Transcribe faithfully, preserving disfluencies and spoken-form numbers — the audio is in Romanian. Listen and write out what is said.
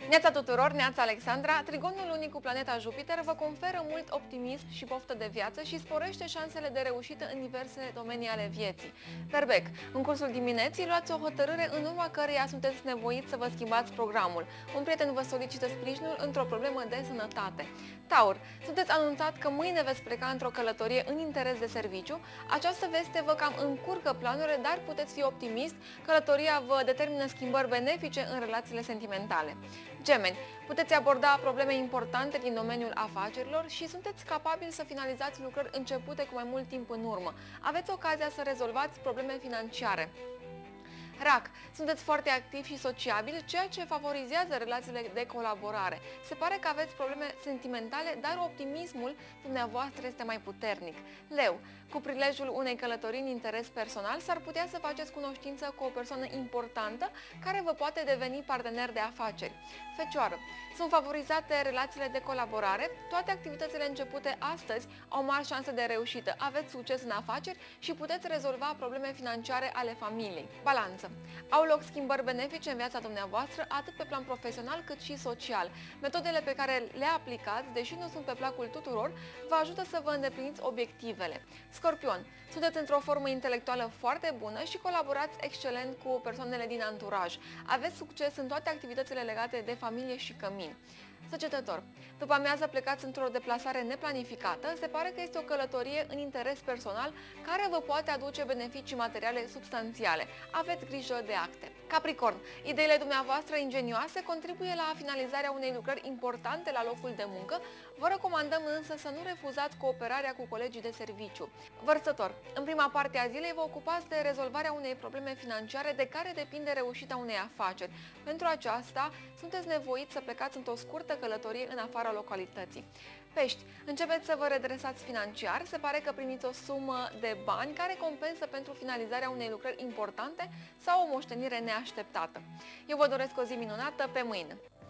Neața tuturor, neața Alexandra, trigonul unic cu planeta Jupiter vă conferă mult optimism și poftă de viață și sporește șansele de reușită în diverse domenii ale vieții. Berbec, în cursul dimineții luați o hotărâre în urma căreia sunteți nevoiți să vă schimbați programul. Un prieten vă solicită sprijinul într-o problemă de sănătate. Taur, sunteți anunțat că mâine veți pleca într-o călătorie în interes de serviciu. Această veste vă cam încurcă planurile, dar puteți fi optimist. Călătoria vă determină schimbări benefice în relațiile sentimentale. Gemeni, puteți aborda probleme importante din domeniul afacerilor și sunteți capabili să finalizați lucrări începute cu mai mult timp în urmă. Aveți ocazia să rezolvați probleme financiare. Rac, sunteți foarte activi și sociabili, ceea ce favorizează relațiile de colaborare. Se pare că aveți probleme sentimentale, dar optimismul dumneavoastră este mai puternic. Leu, cu prilejul unei călătorii în interes personal, s-ar putea să faceți cunoștință cu o persoană importantă care vă poate deveni partener de afaceri. Fecioară, sunt favorizate relațiile de colaborare, toate activitățile începute astăzi au mari șanse de reușită, aveți succes în afaceri și puteți rezolva probleme financiare ale familiei. Balanță. Au loc schimbări benefice în viața dumneavoastră, atât pe plan profesional cât și social. Metodele pe care le aplicați, deși nu sunt pe placul tuturor, vă ajută să vă îndepliniți obiectivele. Scorpion, sunteți într-o formă intelectuală foarte bună și colaborați excelent cu persoanele din anturaj. Aveți succes în toate activitățile legate de familie și cămin. Săgetător, după amiază plecați într-o deplasare neplanificată, se pare că este o călătorie în interes personal care vă poate aduce beneficii materiale substanțiale. Aveți grijă de acte. Capricorn, ideile dumneavoastră ingenioase contribuie la finalizarea unei lucrări importante la locul de muncă. Vă recomandăm însă să nu refuzați cooperarea cu colegii de serviciu. Vărsător, în prima parte a zilei vă ocupați de rezolvarea unei probleme financiare de care depinde reușita unei afaceri. Pentru aceasta, sunteți nevoiți să plecați într-o scurtă călătorie în afara localității. Pești, începeți să vă redresați financiar, se pare că primiți o sumă de bani care compensă pentru finalizarea unei lucrări importante sau o moștenire neașteptată. Eu vă doresc o zi minunată, pe mâine!